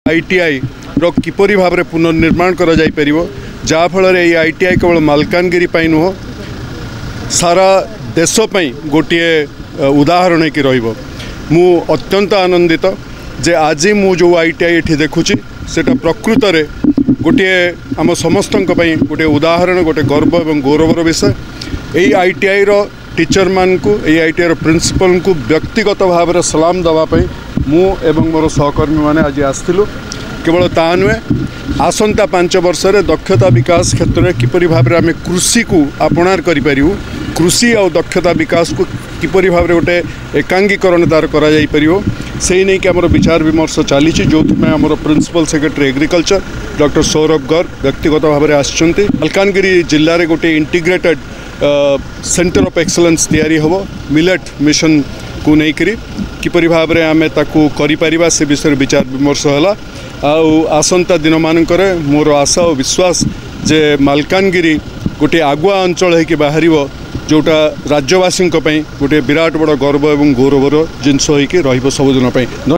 ITI रो किपरि भाव में पुनर्निर्माण करा जाई परिवो जाफल ये आईटीआई केवल मालकानगिरी नुह सारा देश गोटे उदाहरण कि रहिबो। मु अत्यंत आनंदित जे आज मु जो आईटीआई एठी देखुची सेटा प्रकृत रे गोटे आम समस्त गोटे उदाहरण गोटे गर्व एवं गौरवर विषय। यही आईटीआई रो टीचर मान को आईटीआई रो प्रिंसिपल को व्यक्तिगत भाव में सलाम दवाई मु एवं मोर सहकर्मी माने आज आसथिलु। केवल ता नुहे आसंता 5 वर्ष रे दक्षता विकास क्षेत्र में किपरि भाव में आम कृषि को आपणार करि परिवु कृषि और दक्षता विकास को किपरि भाव में गोटे एकांगीकरण तार करा जाई परिवो से नहीं कि आमर विचार विमर्श चली जो आमर principal secretary agriculture doctor Saurabh Garg व्यक्तिगत भाव में आसचंती। मलकानगिरी जिले में गोटे इंटीग्रेटेड सेंटर ऑफ एक्सलेंस तैयारी होबो मिलेट मिशन को लेकर किपरि भाव में आम ताकू करिपरिबा से विषय विचार विमर्श होला। आसंता दिन मानकर मोर आशा और विश्वास जे मलकानगिरी गोटे आगुआ अंचल है कि बाहर जोटा राज्यवासी गोटे विराट बड़ गर्व और गौरवर जिनस हो सबुदिन।